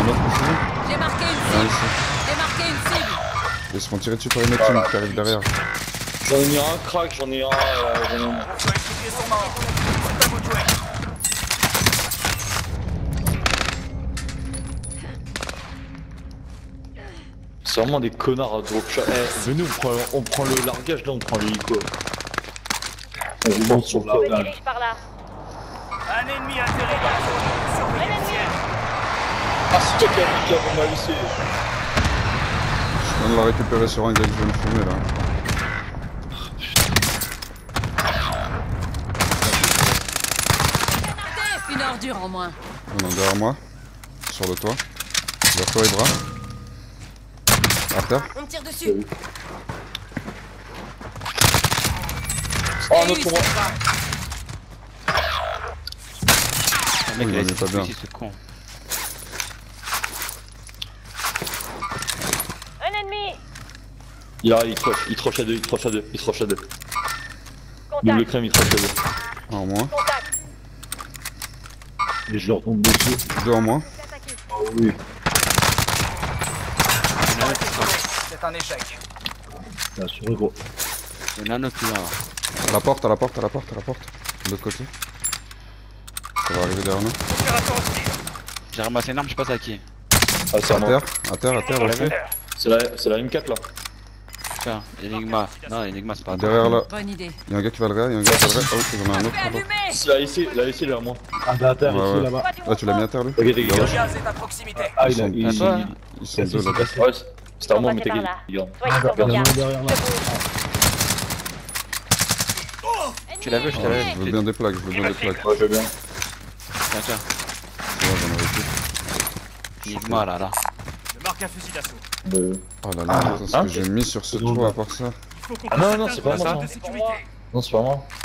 un autre ici. J'ai marqué une Un cible. ici. J'ai marqué une cible. Laisse-moi tirer dessus par une autre team qui arrive derrière. J'en ai mis un crack, j'en ai un. Coéquipiers sont morts. C'est à vous de jouer. C'est vraiment des connards à drop shot. Eh, venez, on prend le largage là, on prend l'hélico. On monte sur le Je me largage. dirige par là. Un ennemi atterri dans la zone. Surveillez le ciel. Ah, c'est toi qui as mis on m'a laissé. Je viens de la récupérer sur un gars que je vais me fumer là. Une ordure en moins. Non, derrière moi. Sur le toit. Vers toi, Ibra. À terre. On me tire dessus. Oh, un autre pour moi. Le mec Oui, il a il est pas bien. essayé ce con. Un ennemi. Il troche à deux, il troche à deux. Double Contact. crème, il troche à deux. Un en moins. Contact. Et je leur tombe dessus. Deux en moins. Attaqué. Oh oui. C'est un échec. Bien sûr, gros. Il y en a un autre plus là. À la porte, à la porte, à la porte, à la porte. De l'autre côté. Ça va arriver derrière nous. Opération hostile. J'ai ramassé une arme, je sais pas à qui. Ah, c'est À à moi. terre, à terre, à terre, aussi. C'est la M4 là. Putain, Enigma. Non, Enigma c'est pas Derrière là. Bonne idée. Il y a un gars qui va le réa, il y a un gars qui va le réa. Oh, j'en ai un autre là-bas. C'est la SC derrière moi. Ah, bah, à terre, Ouais, ici, ouais. là-bas. Ah, tu l'as mis à terre lui? Ok, t'es Là-bas. Le gaz est à proximité. Ah, Ils sont, il ils à sont, toi ils sont deux là-bas. Ouais, c'était à moi, mais Passez par t'es là. regarde. Soyez sur vos Derrière gardes. derrière là. Tu l'avais, je Ouais, t'avais. je veux bien des plaques, je veux bien des plaques. Ouais, je veux bien. Tiens, tiens. Ouais, j'en avais plus. Enigma là, là. Je marque un fusil d'assaut. Oh là là, putain, ce que j'ai mis sur ce toit à part ça. Il faut qu'on Ah non, non, c'est pas passe moi, à ça. de sécurité. Non, c'est pas moi.